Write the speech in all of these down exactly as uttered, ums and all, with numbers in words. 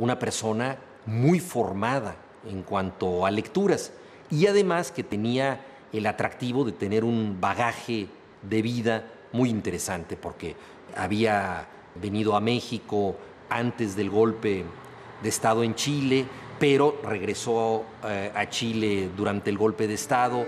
una persona muy formada en cuanto a lecturas y además que tenía el atractivo de tener un bagaje de vida muy interesante porque había venido a México antes del golpe de Estado en Chile, pero regresó eh, a Chile durante el golpe de Estado.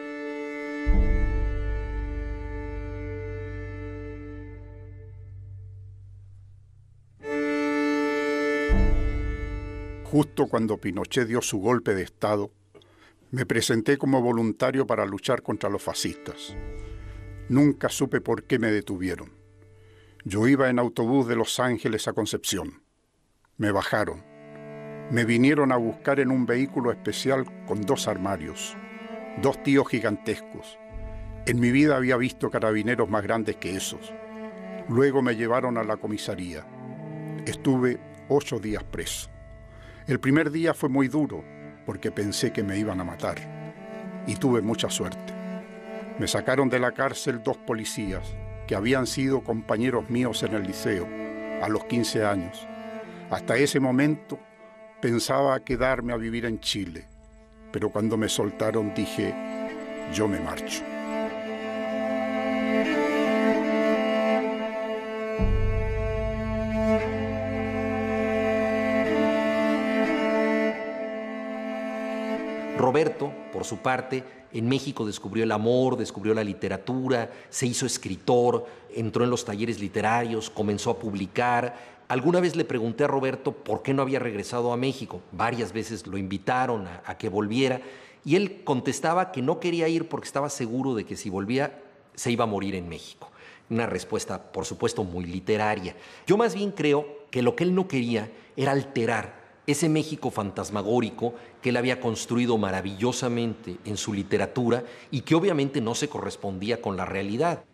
Justo cuando Pinochet dio su golpe de Estado, me presenté como voluntario para luchar contra los fascistas. Nunca supe por qué me detuvieron. Yo iba en autobús de Los Ángeles a Concepción. Me bajaron. Me vinieron a buscar en un vehículo especial con dos armarios, dos tíos gigantescos. En mi vida había visto carabineros más grandes que esos. Luego me llevaron a la comisaría. Estuve ocho días preso. El primer día fue muy duro porque pensé que me iban a matar y tuve mucha suerte. Me sacaron de la cárcel dos policías que habían sido compañeros míos en el liceo a los quince años. Hasta ese momento pensaba quedarme a vivir en Chile, pero cuando me soltaron dije, yo me marcho. Roberto, por su parte, en México descubrió el amor, descubrió la literatura, se hizo escritor, entró en los talleres literarios, comenzó a publicar. Alguna vez le pregunté a Roberto por qué no había regresado a México. Varias veces lo invitaron a, a que volviera y él contestaba que no quería ir porque estaba seguro de que si volvía se iba a morir en México. Una respuesta, por supuesto, muy literaria. Yo más bien creo que lo que él no quería era alterar ese México fantasmagórico que él había construido maravillosamente en su literatura y que obviamente no se correspondía con la realidad.